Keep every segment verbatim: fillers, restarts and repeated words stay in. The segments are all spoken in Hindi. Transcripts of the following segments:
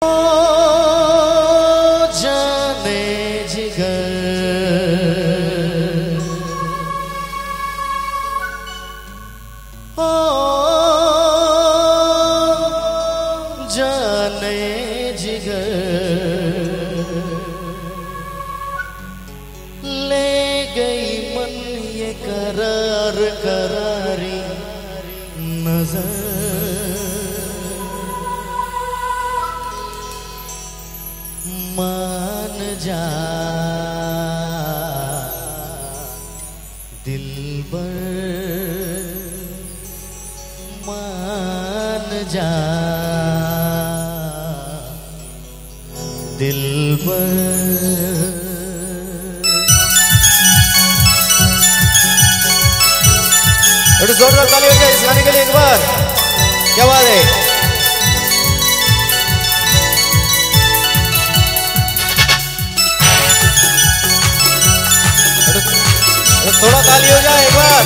जाने जिगर ओ जाने जिगर ले गई मन ये करार करारी नजर मान जा दिलबर मान जा दिलबर। जोरदार ताली हो जाए इस गाने के लिए एक बार। क्या बात है। थोड़ा ताली हो जाए एक बार।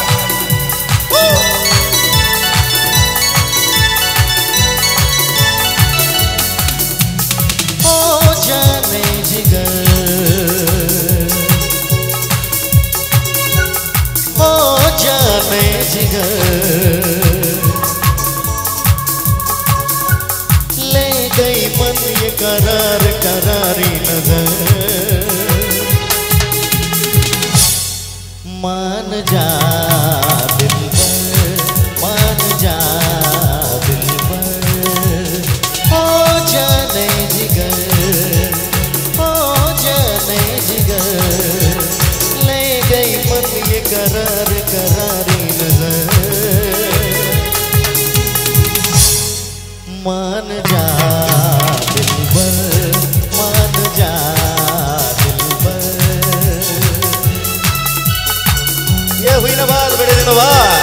ओ जाने जिगर ओ जाने जिगर ले गई मन ये करार करारी नजर मान जा दिलबर मान जा दिलबर। ओ जाने जिगर ओ जाने जिगर ले गई मन ये करार करारी नजर मान जा दिलबर मान जा हुई ना बात बड़े दिनों बाद।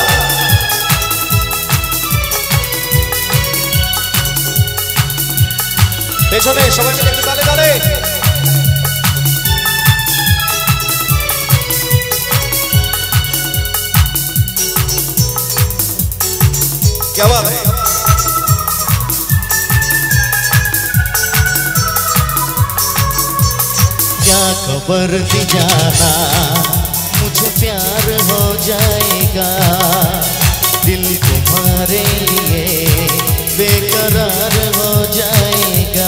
पेछने सबाई मिले একটু তালে তালে। क्या बात है। क्या खबर थी जाना मुझे प्यार हो जाएगा दिल तुम्हारे लिए बेकरार हो जाएगा।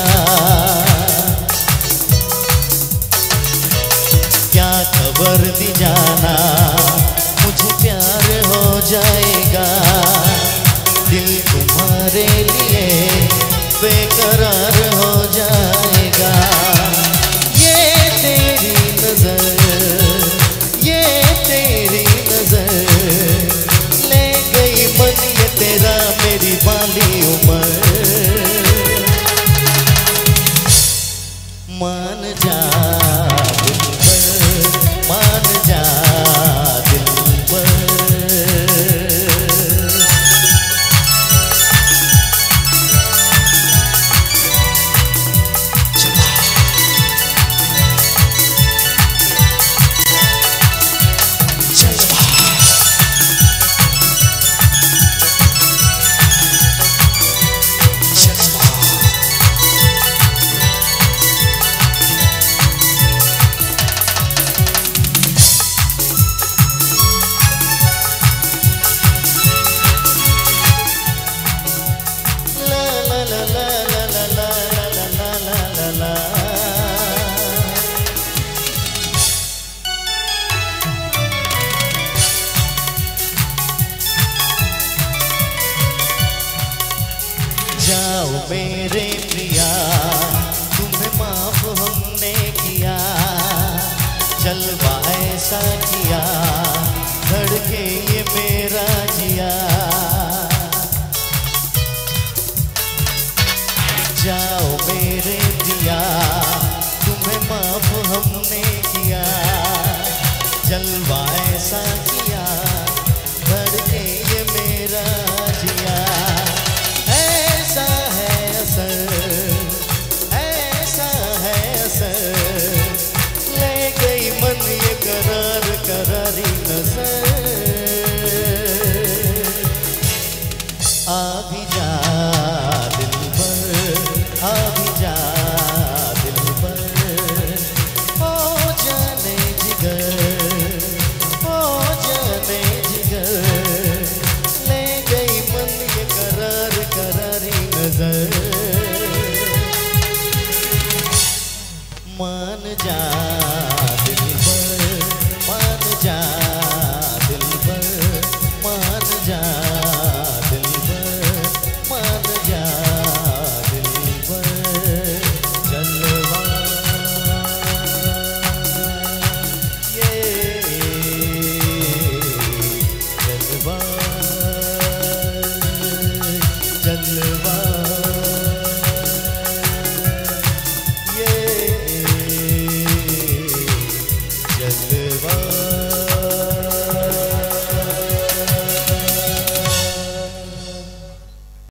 क्या खबर दी जाना मुझे प्यार हो जाएगा दिल तुम्हारे लिए बेकरार हो जाएगा। ये तेरी नजर ये तेरी नजर ले गई मन ये तेरा मेरी बाली उम्र मान जा दिलबर मान जा दिलबर। जाओ मेरे प्रिया तुम्हें माफ हमने किया जलवा ऐसा किया धड़के ये मेरा जिया। जाओ मेरे प्रिया तुम्हें माफ हमने किया जलवा ऐसा किया धड़के ये मेरा जिया। ऐसा है असर ऐसा है असर ले गई मन ये करार करारी नजर आ भी जा दिलबर आ भी मान जा